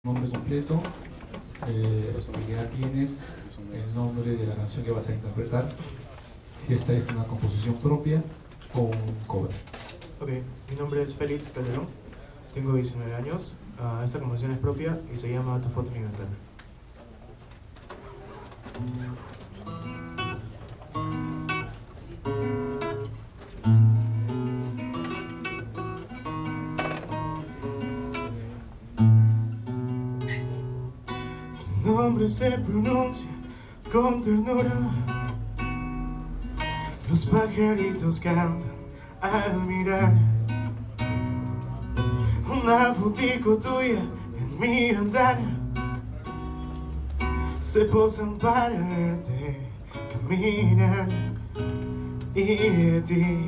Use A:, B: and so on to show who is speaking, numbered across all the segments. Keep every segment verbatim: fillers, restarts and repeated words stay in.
A: Nombre completo, eh, que ya tienes el nombre de la canción que vas a interpretar, si esta es una composición propia o un cover.
B: Ok, mi nombre es Félix Calderón, tengo diecinueve años, uh, esta composición es propia y se llama Tu foto en mi ventana. Tu nombre se pronuncia con ternura, los pajaritos cantan al mirar una fotico tuya en mi ventana. Se posan para verte caminar, y de ti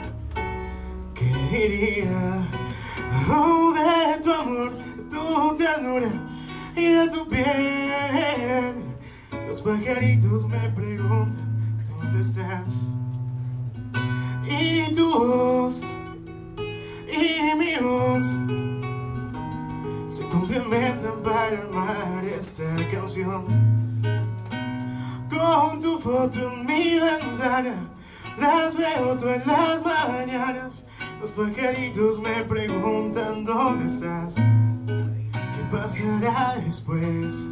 B: ¿qué diría? Oh, de tu amor, de tu ternura y de tu piel. Los pajaritos me preguntan ¿dónde estás? Y tu voz y mi voz se complementan para armar esta canción. Con tu foto en mi ventana, las veo todas las mañanas. Los pajaritos me preguntan ¿dónde estás? ¿Qué pasará después?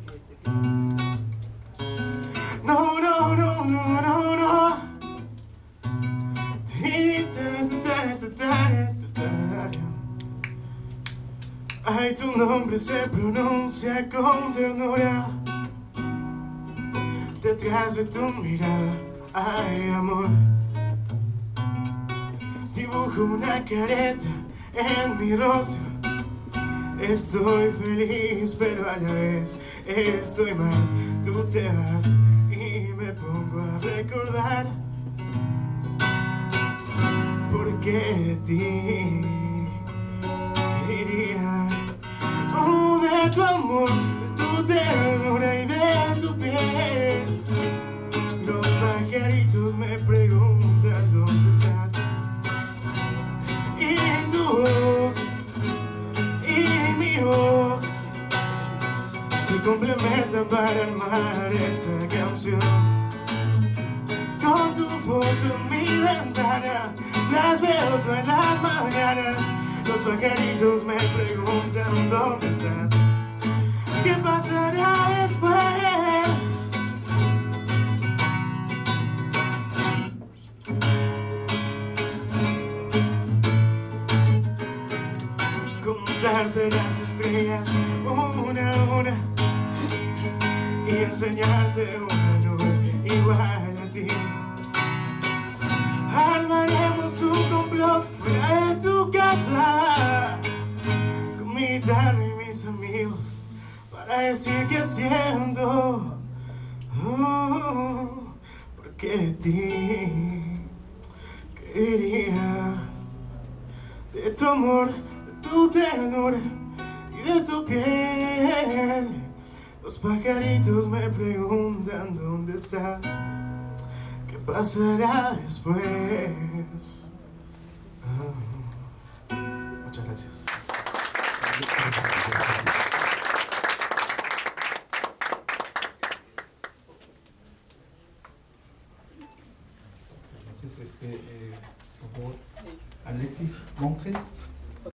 B: No, no, no, no, no, no. Ay, tu nombre se pronuncia con ternura detrás de tu mirada. Ay, amor, dibujo una careta en mi rostro. Estoy feliz, pero a la vez estoy mal. Tú te vas y me pongo a recordar porque ti quería. Oh, de tu amor, de tu ternura y de tu piel. Los pajaritos me preguntan ¿dónde estás? Y tu voz y mi voz se complementan para armar esa canción. Con tu foto en mi ventana, las veo todas las mañanas. Los pajaritos me preguntan ¿dónde estás? ¿Qué pasará después? Contarte las estrellas una a una y enseñarte una nube igual a ti. Armaremos un complot fuera de tu casa con mi guitarra y mis amigos para decir que siento oh, porque ti quería. De tu amor, de tu ternura y de tu piel. Los pajaritos me preguntan ¿dónde estás? ¿Qué pasará después? Oh. Muchas gracias.
A: Entonces, este, eh, por favor, Alexis Monjes.